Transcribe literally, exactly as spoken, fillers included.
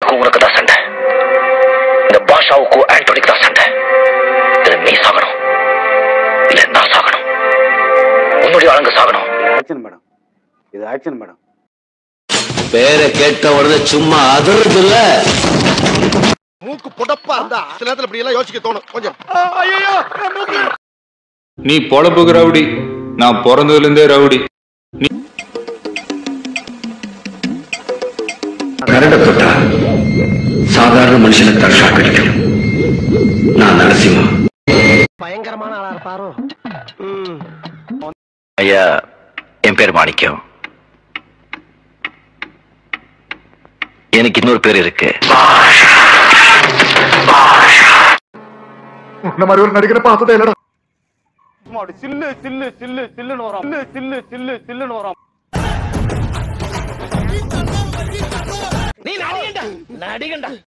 எனக்கும் உனக்கு தான் சண்டை. இந்த பாஷாவுக்கும் ஆண்டோனிக்கு தான் சண்டை. இதுல நீ சாகணும், இல்ல நான் சாகணும். உன்னுடைய ஆளுங்க சாகணும். ஆக்ஷன் மேடம், இது ஆக்ஷன் மேடம். பேரை கேட்ட உடனே சும்மா அதிர்றது இல்ல. மூக்கு புடப்பா இருந்தா சில நேரத்துல இப்படி எல்லாம் யோசிக்க தோணும் கொஞ்சம். நீ பொழப்புக்கு ரவுடி, நான் பிறந்ததுல இருந்தே ரவுடி. கரட தொட்டா சாதாரண மனுஷனுக்கு தான் ஷாக் அடிக்கும். நான் நரசிம்மா. பயங்கரமான ஆளா இருப்பாரோ. ஐயா, என் பேர் மாணிக்கம். எனக்கு இன்னொரு பேர் இருக்கு. இந்த மாதிரி ஒரு நடிகரை பார்த்ததே இல்லடா. சில்லு சில்லு சில்லு சில்லுன்னு வரும். சில்லு சில்லு சில்லு சில்லுன்னு வரும். நீ நடிகண்டா நடிகண்டா